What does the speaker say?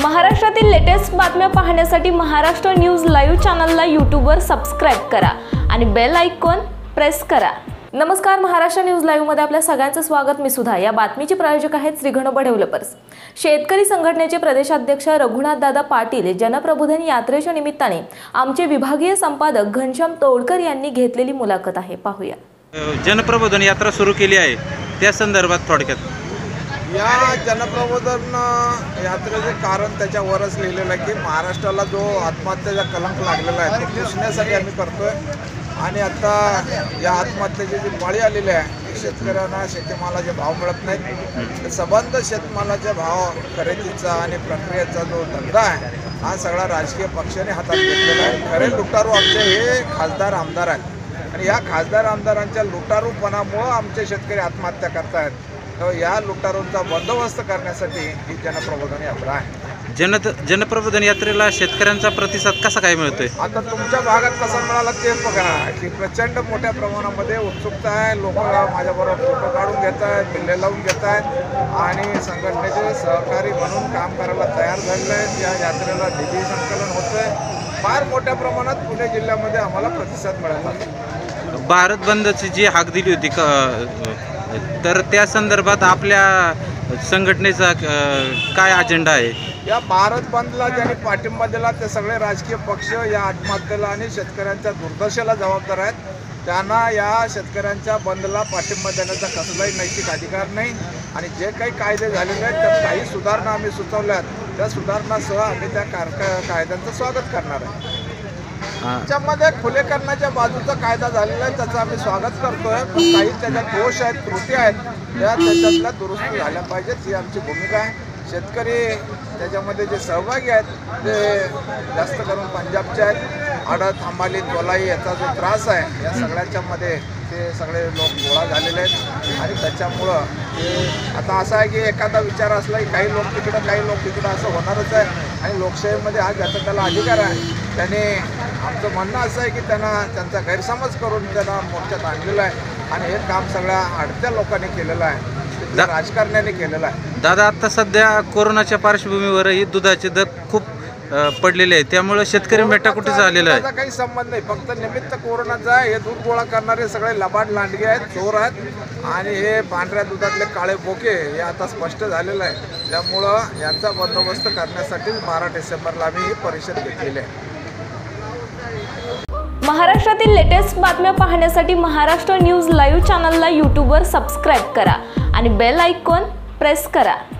महाराष्ट्रातील लेटेस्ट बातम्या पाहण्यासाठी महाराष्ट्र न्यूज लाईव्ह चॅनलला यूट्यूबवर सबस्क्राइब करा आणि बेल आयकॉन प्रेस करा। नमस्कार, महाराष्ट्र न्यूज लाईव्ह मध्ये आपल्या सगळ्यांचं स्वागत। मी सुधा। या बातमीचे प्रायोजक आहेत श्रीगणोबा डेव्हलपर्स। शेतकरी संघटनेचे प्रदेशाध्यक्ष रघुनाथदादा पाटील जनप्रबोधन यात्रेच्या निमित्ताने आमचे विभागीय संपादक घनश्याम तोडकर यांनी घेतलेली मुलाखत आहे, पाहूया। जनप्रबोधन यात्रा सुरू केली आहे, त्या संदर्भात थोडक्यात। या जनप्रबोधन यात्रेचे कारण त्याच्यावरच लिहिलेलं आहे की महाराष्ट्राला जो आत्महत्येचा कलंक लागलेला आहे तो पुसण्यासाठी आम्ही करतोय। आणि आता या आत्महत्येची जी पाळी आलेली आहे, शेतकऱ्यांना शेतीमालाचे भाव मिळत नाहीत, संबंध शेतमालाच्या भाव खरेदीचा आणि प्रक्रियेचा जो धंदा आहे हा सगळा राजकीय पक्षाने हातात घेतलेला आहे। खरे लुटारू आमचे हे खासदार आमदार आहेत आणि या खासदार आमदारांच्या लुटारूपणामुळे आमचे शेतकरी आत्महत्या करतायत। तर या लुटारूंचा बंदोबस्त करण्यासाठी ही जनप्रबोधन यात्रा आहे। जनप्रबोधन यात्रेला शेतकऱ्यांचा प्रतिसाद कसा काय मिळतोय? आता तुमच्या भागात कसा मिळाला ते बघा की प्रचंड मोठ्या प्रमाणामध्ये उत्सुकता आहे। लोक माझ्याबरोबर फोटो काढून घेत आहेत, बिल्ले लावून घेत आहेत आणि संघटनेचे सहकारी म्हणून काम करायला तयार झालेले आहेत। या यात्रेला निधी संकलन होतंय। फार मोठ्या प्रमाणात पुणे जिल्ह्यामध्ये आम्हाला प्रतिसाद मिळाला। भारत बंदची जी हाक दिली होती तर त्या संदर्भात आपल्या संघटनेचा काय अजेंडा आहे? या भारत बंदला ज्यांनी पाठिंबा दिला ते सगळे राजकीय पक्ष या आत्महत्येला आणि शेतकऱ्यांच्या दुर्दशेला जबाबदार आहेत। त्यांना या शेतकऱ्यांच्या बंदला पाठिंबा देण्याचा कसलाही नैतिक अधिकार नाही आणि जे काही कायदे झालेले आहेत त्यात काही सुधारणा आम्ही सुचवल्या आहेत, त्या सुधारणासह आम्ही त्या कायद्यांचं स्वागत करणार आहे। त्याच्यामध्ये खुलेकरणाच्या बाजूचा कायदा झालेला आहे, त्याचं आम्ही स्वागत करतोय, पण काही त्याच्यात दोष आहेत, त्रुटी आहेत, त्याच्यातल्या दुरुस्ती झाल्या पाहिजेत ही आमची भूमिका आहे। शेतकरी त्याच्यामध्ये जे सहभागी आहेत ते जास्त करून पंजाबचे आहेत। आडत अंबाली गोलाई याचा जो त्रास आहे या सगळ्याच्यामध्ये ते सगळे लोक गोळा झालेले आहेत आणि त्याच्यामुळं ते आता असं आहे की एखादा विचार असला की काही लोक तिकडं काही लोक तिकडं असं होणारच आहे आणि लोकशाहीमध्ये हा ज्याचा त्याला अधिकार आहे। त्याने आमचं म्हणणं असं आहे की त्यांचा गैरसमज करून त्यांना मोर्चात आणलेलं आहे आणि हे काम सगळ्या अडत्या लोकांनी केलेलं आहे, राजकारण्याने केलेलं आहे। दादा, आता सध्या कोरोनाच्या पार्श्वभूमीवरही दुधाचे दर खूप पडलेले आहेत, त्यामुळे शेतकरी मेटाकुटी झालेला आहे। त्याचा काही संबंध नाही, फक्त निमित्त कोरोनाचा आहे। हे दूध गोळा करणारे सगळे लबाड लांडगे आहेत, चोर आहेत आणि हे पांढऱ्या दुधातले काळे बोके हे आता स्पष्ट झालेलं आहे। त्यामुळं यांचा बंदोबस्त करण्यासाठी 12 डिसेंबरला आम्ही ही परिषद घेतलेली आहे। महाराष्ट्रातील लेटेस्ट बातम्या पाहण्यासाठी महाराष्ट्र न्यूज लाईव्ह चॅनलला यूट्यूबवर सबस्क्राइब करा आणि बेल आयकॉन प्रेस करा।